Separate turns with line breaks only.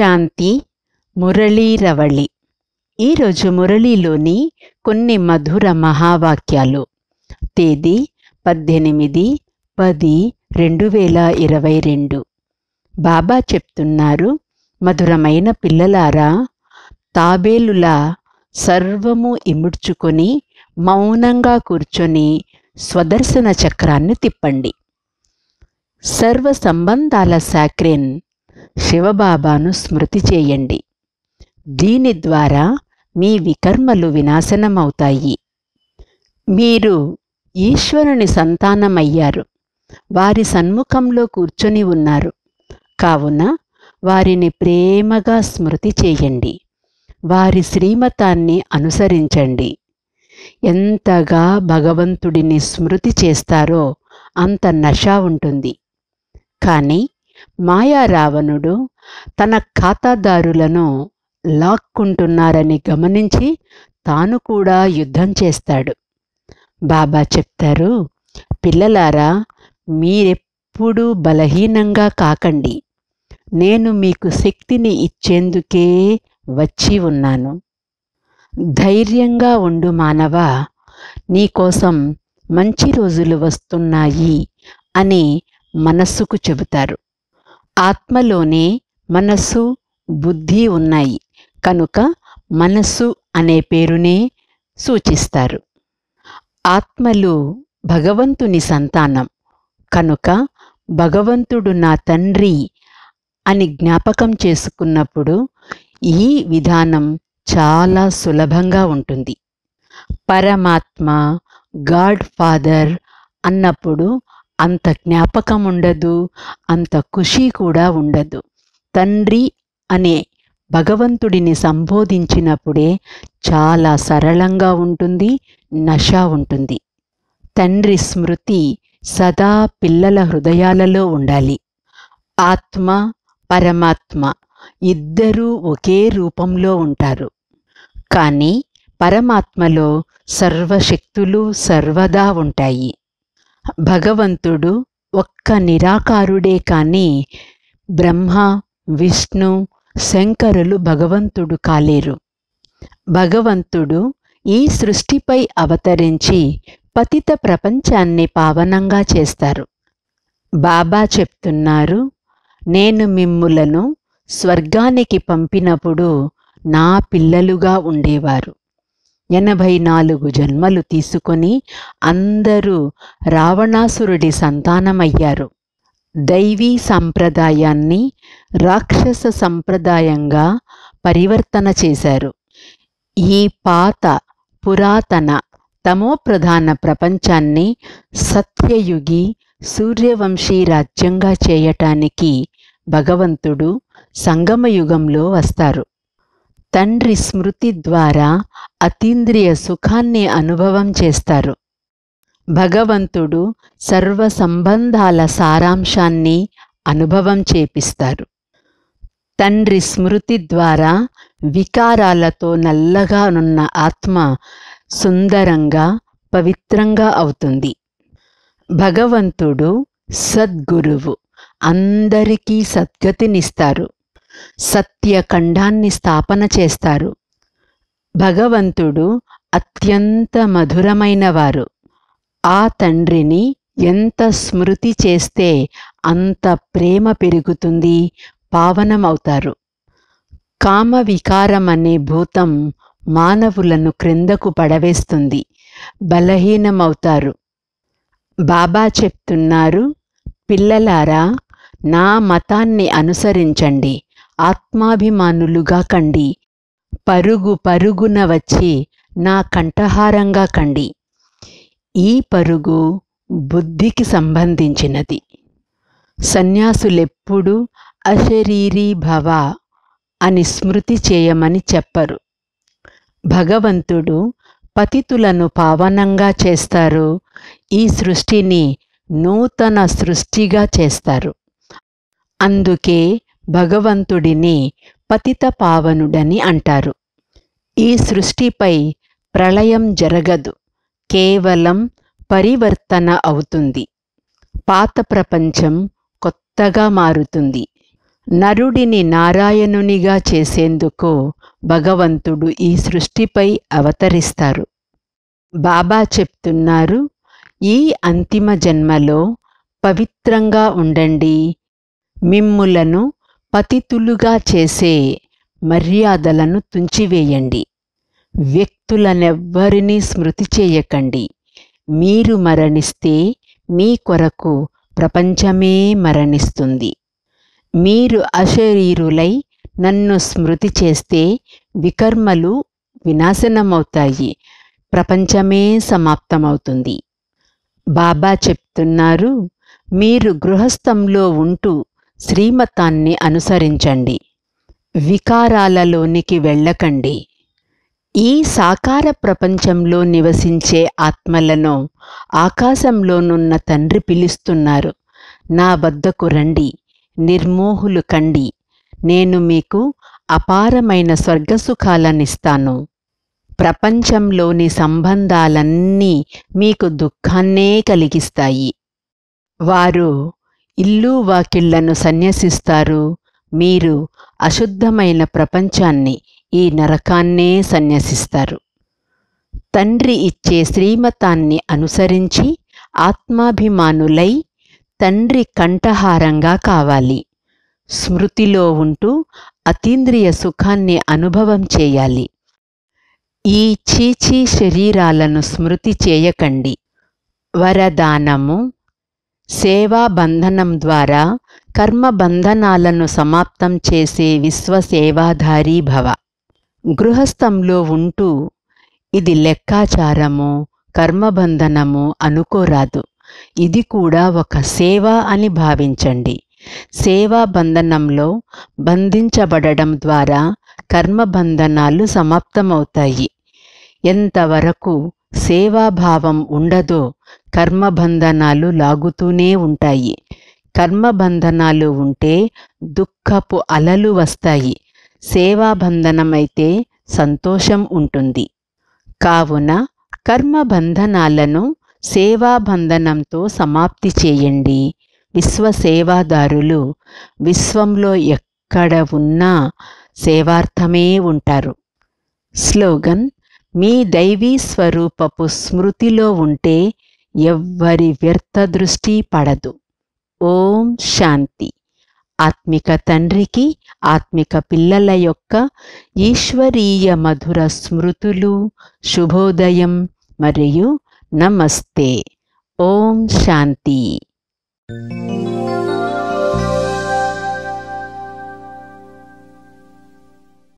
శాంతి మురళీరవళి. ఈరోజు మురళీలోని కొన్ని మధుర మహావాక్యాలు. తేదీ 18/10/2022. బాబా చెప్తున్నారు, మధురమైన పిల్లలారా, తాబేలులా సర్వము ఇముడ్చుకొని మౌనంగా కూర్చొని స్వదర్శన చక్రాన్ని తిప్పండి. సర్వ సంబంధాల సాక్రెన్ శివబాబాను స్మృతి చేయండి. దీని ద్వారా మీ వికర్మలు వినాశనమవుతాయి. మీరు ఈశ్వరుని సంతానమయ్యారు. వారి సన్ముఖంలో కూర్చొని ఉన్నారు. కావున వారిని ప్రేమగా స్మృతి చేయండి. వారి శ్రీమతాన్ని అనుసరించండి. ఎంతగా భగవంతుడిని స్మృతి చేస్తారో అంత నష ఉంటుంది. కానీ మాయా రావణుడు తన ఖాతాదారులను లాక్కుంటున్నారని గమనించి తాను కూడా యుద్ధం చేస్తాడు. బాబా చెప్తారు, పిల్లలారా, మీరెప్పుడూ బలహీనంగా కాకండి. నేను మీకు శక్తిని ఇచ్చేందుకే వచ్చి ఉన్నాను. ధైర్యంగా ఉండు మానవా, నీకోసం మంచి రోజులు వస్తున్నాయి అని మనస్సుకు చెబుతారు. ఆత్మలోనే మనస్సు, బుద్ధి ఉన్నాయి కనుక మనస్సు అనే పేరునే సూచిస్తారు. ఆత్మలు భగవంతుని సంతానం కనుక భగవంతుడు నా తండ్రి అని జ్ఞాపకం చేసుకున్నప్పుడు ఈ విధానం చాలా సులభంగా ఉంటుంది. పరమాత్మ, గాడ్ ఫాదర్ అన్నప్పుడు అంత జ్ఞాపకం ఉండదు, అంత ఖుషి కూడా ఉండదు. తండ్రి అనే భగవంతుడిని సంబోధించినప్పుడే చాలా సరళంగా ఉంటుంది, నష ఉంటుంది. తండ్రి స్మృతి సదా పిల్లల హృదయాలలో ఉండాలి. ఆత్మ, పరమాత్మ ఇద్దరూ ఒకే రూపంలో ఉంటారు. కానీ పరమాత్మలో సర్వశక్తులు సర్వదా ఉంటాయి. భగవంతుడు ఒక్క నిరాకారుడే కానీ బ్రహ్మ, విష్ణు, శంకరులు భగవంతుడు కాలేరు. భగవంతుడు ఈ సృష్టిపై అవతరించి పతిత ప్రపంచాన్ని పావనంగా చేస్తారు. బాబా చెప్తున్నారు, నేను మిమ్ములను స్వర్గానికి పంపినప్పుడు నా పిల్లలుగా ఉండేవారు. 84 జన్మలు తీసుకొని అందరూ రావణాసురుడి సంతానమయ్యారు. దైవీ సంప్రదాయాన్ని రాక్షస సంప్రదాయంగా పరివర్తన చేశారు. ఈ పాత పురాతన తమోప్రధాన ప్రపంచాన్ని సత్యయుగి సూర్యవంశీ రాజ్యంగా చేయటానికి భగవంతుడు సంగమయుగంలో వస్తారు. తండ్రి స్మృతి ద్వారా అతీంద్రియ సుఖాన్ని అనుభవం చేస్తారు. భగవంతుడు సర్వ సంబంధాల సారాంశాన్ని అనుభవం చేపిస్తారు. తండ్రి స్మృతి ద్వారా వికారాలతో నల్లగా నున్న ఆత్మ సుందరంగా, పవిత్రంగా అవుతుంది. భగవంతుడు సద్గురువు, అందరికీ సద్గతినిస్తారు. సత్యఖండాన్ని స్థాపన చేస్తారు. భగవంతుడు అత్యంత మధురమైనవారు. ఆ తండ్రిని ఎంత స్మృతి చేస్తే అంత ప్రేమ పెరుగుతుంది, పావనమవుతారు. కామ వికారమనే భూతం మానవులను క్రిందకు పడవేస్తుంది, బలహీనమవుతారు. బాబా చెప్తున్నారు, పిల్లలారా, నా మతాన్ని అనుసరించండి, ఆత్మాభిమానులుగా కండి, పరుగు పరుగున వచ్చి నా కంఠహారంగా కండి. ఈ పరుగు బుద్ధికి సంబంధించినది. సన్యాసులెప్పుడూ అశరీరీ భవ అని స్మృతి చేయమని చెప్పరు. భగవంతుడు పతితులను పావనంగా చేస్తారు. ఈ సృష్టిని నూతన సృష్టిగా చేస్తారు. అందుకే భగవంతుడిని పతిత పావనుడని అంటారు. ఈ సృష్టిపై ప్రళయం జరగదు, కేవలం పరివర్తన అవుతుంది. పాత ప్రపంచం కొత్తగా మారుతుంది. నరుడిని నారాయణునిగా చేసేందుకు భగవంతుడు ఈ సృష్టిపై అవతరిస్తారు. బాబా చెప్తున్నారు, ఈ అంతిమ జన్మలో పవిత్రంగా ఉండండి. మిమ్ములను పతితులుగా చేసే మర్యాదలను తుంచివేయండి. వ్యక్తులనెవ్వరినీ స్మృతి చేయకండి. మీరు మరణిస్తే మీ కొరకు ప్రపంచమే మరణిస్తుంది. మీరు అశరీరులై నన్ను స్మృతి చేస్తే వికర్మలు వినాశనమవుతాయి, ప్రపంచమే సమాప్తమవుతుంది. బాబా చెప్తున్నారు, మీరు గృహస్థంలో ఉంటూ శ్రీమతాన్ని అనుసరించండి. వికారాలలోనికి వెళ్ళకండి. ఈ సాకార ప్రపంచంలో నివసించే ఆత్మలను ఆకాశంలోనున్న తండ్రి పిలుస్తున్నారు. నా వద్దకు రండి, నిర్మోహులు కండి. నేను మీకు అపారమైన స్వర్గసుఖాలనిస్తాను. ప్రపంచంలోని సంబంధాలన్నీ మీకు దుఃఖాన్నే కలిగిస్తాయి. వారు ఇల్లు వాకిళ్లను సన్యసిస్తారు. మీరు అశుద్ధమైన ప్రపంచాన్ని, ఈ నరకాన్నే సన్యసిస్తారు. తండ్రి ఇచ్చే శ్రీమతాన్ని అనుసరించి ఆత్మాభిమానులై తండ్రి కంఠహారంగా కావాలి. స్మృతిలో ఉంటూ అతీంద్రియ సుఖాన్ని అనుభవం చేయాలి. ఈ చీచీ శరీరాలను స్మృతి చేయకండి. వరదానము: సేవాబంధనం ద్వారా కర్మబంధనాలను సమాప్తం చేసే విశ్వసేవాధారీ భవ. గృహస్థంలో ఉంటూ ఇది లెక్కాచారము, కర్మబంధనము అనుకోరాదు. ఇది కూడా ఒక సేవ అని భావించండి. సేవాబంధనంలో బంధించబడడం ద్వారా కర్మబంధనాలు సమాప్తమవుతాయి. ఎంతవరకు సేవాభావం ఉండదో కర్మబంధనాలు లాగుతూనే ఉంటాయి. కర్మబంధనాలు ఉంటే దుఃఖపు అలలు వస్తాయి. సేవాబంధనమైతే సంతోషం ఉంటుంది. కావున కర్మబంధనాలను సేవాబంధనంతో సమాప్తి చేయండి. విశ్వసేవాదారులు విశ్వంలో ఎక్కడ ఉన్నా సేవార్థమే ఉంటారు. స్లోగన్: మీ దైవీ స్వరూపపు స్మృతిలో ఉంటే ఎవ్వరి వ్యర్థ దృష్టి పడదు. ఓం శాంతి. ఆత్మిక తండ్రికి ఆత్మిక పిల్లల యొక్క ఈశ్వరీయ మధుర స్మృతులు, శుభోదయం మరియు నమస్తే. ఓం శాంతి.